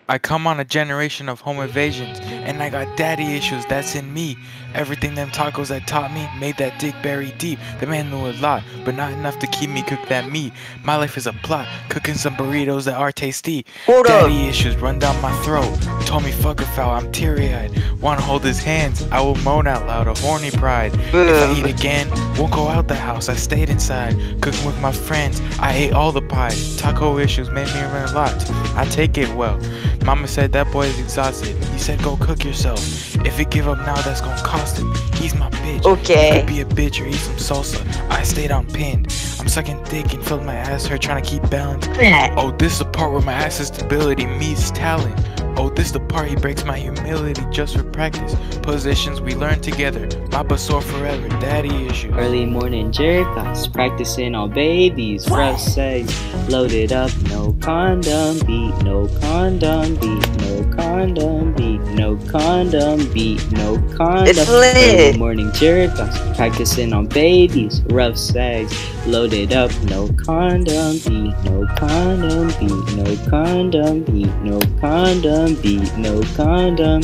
I come on a generation of home invasions, and I got daddy issues, that's in me. Everything them tacos that taught me made that dick bury deep. The man knew a lot, but not enough to keep me cook that meat. My life is a plot, cooking some burritos that are tasty. Hold Daddy up. issues run down my throat. Told me fuck a foul, I'm teary-eyed. Wanna hold his hands, I will moan out loud, a horny pride. If I eat again, won't go out the house, I stayed inside. Cooking with my friends, I ate all the pie. Taco issues made me run lots, I take it well. Mama said that boy is exhausted. He said go cook yourself. If he give up now, that's gonna cost him. He's my bitch. Okay. You could be a bitch or eat some salsa. I stayed on pinned. I'm sucking dick and feeling my ass hurt trying to keep balance. Oh, this is the part where my ass's stability meets talent. Oh, this the part he breaks my humility just for practice. Positions we learn together. My butt sore forever. Daddy issues. Early morning jerk-offs, practicing on babies, rough sex, loaded up, no condom beat, no condom beat, no condom beat, no condom beat, no condom. It's lit. Early morning jerk-offs, practicing on babies, rough sex, loaded up, no condom beat, no condom beat, no condom beat, no condom beat, no condom.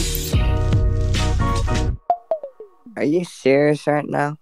Are you serious right now?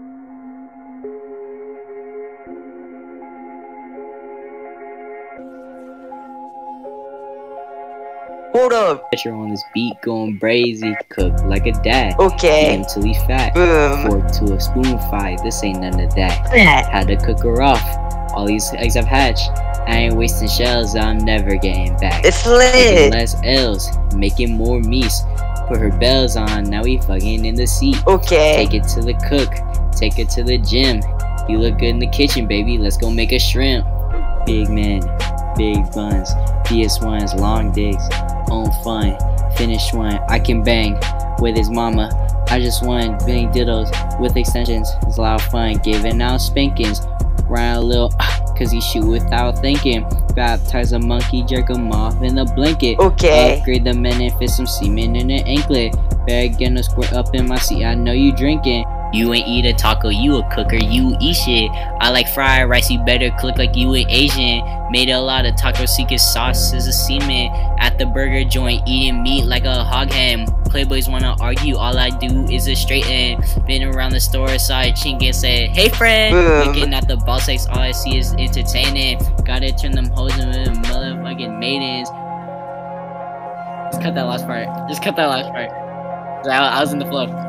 Hold up. Pressure on this beat going brazy, cook like a dad. Okay. Eat him till he fat. Boom. Fork to a spoon fight, this ain't none of that. Had to cook her off. All these eggs I've hatched. I ain't wasting shells, I'm never getting back. It's Taking lit. less L's, making more meats. Put her bells on, now we fucking in the seat. Okay. Take it to the cook, take it to the gym. You look good in the kitchen, baby, let's go make a shrimp. Big men, big buns, PS1s, long dicks, own fun, finish one. I can bang with his mama. I just want bang dildos with extensions. It's a lot of fun, giving out spankings. Run a little, cause he shoot without thinking. Baptize a monkey, jerk him off in a blanket. Okay. Upgrade the men and fit some semen in an anklet. Bag and a squirt up in my seat, I know you drinking. You ain't eat a taco, you a cooker, you eat shit. I like fried rice, you better click like you an Asian. Made a lot of taco secret sauce as a semen. At the burger joint, eating meat like a hog hen. Playboys wanna argue, all I do is a straighten. Been around the store, saw a chink and said, hey friend. Boom. Looking at the ball sacks, all I see is entertaining. Gotta turn them hoes into motherfucking maidens. Just cut that last part. Just cut that last part. I was in the flow.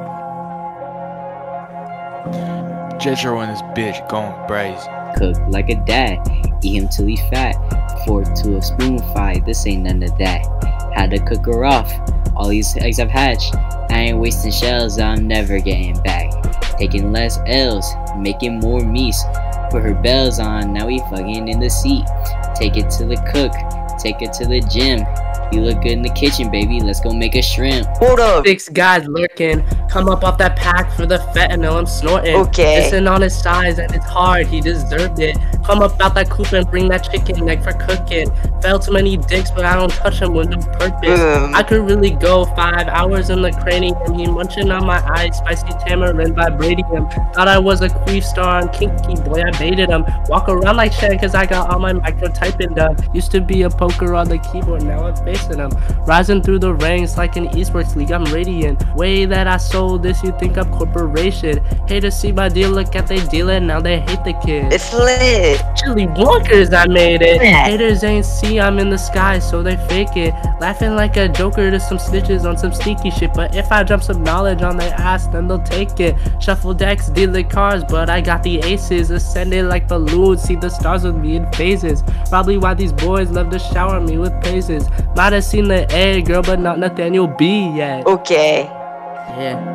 Jetro and this bitch going brazy. Cook like a dad, eat him till he fat. Fork to a spoon fight, this ain't none of that. Had to cook her off. All these eggs I've hatched. I ain't wasting shells, I'm never getting back. Taking less L's, making more meats. Put her bells on, now we fucking in the seat. Take it to the cook, take it to the gym. You look good in the kitchen, baby, let's go make a shrimp. Hold up. 6 guys lurking, come up off that pack for the fentanyl I'm snorting. Okay. Listen on his size and it's hard, he deserved it. Come up out that coop and bring that chicken neck for cooking. Fell too many dicks, but I don't touch him with no purpose. I could really go 5 hours in the cranium. He munching on my eyes, spicy tamarind vibrating him. Thought I was a queef star on Kinky, boy I baited him. Walk around like Shan cause I got all my micro typing done. Used to be a poker on the keyboard, now I'm facing him. Rising through the ranks like an esports league, I'm radiant. Way that I sold this, you think I'm corporation. Hate to see my deal, look at they deal it, now they hate the kid. It's lit. Chili bonkers, I made it. Haters ain't see I'm in the sky, so they fake it. Laughing like a joker to some snitches on some sneaky shit. But if I drop some knowledge on their ass, then they'll take it. Shuffle decks, deal the cards, but I got the aces. Ascended like balloons, see the stars with me in phases. Probably why these boys love to shower me with praises. Might have seen the A girl, but not Nathaniel B yet. Okay. Yeah.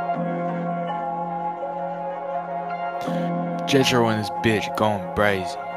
Jetro and this bitch going brazy.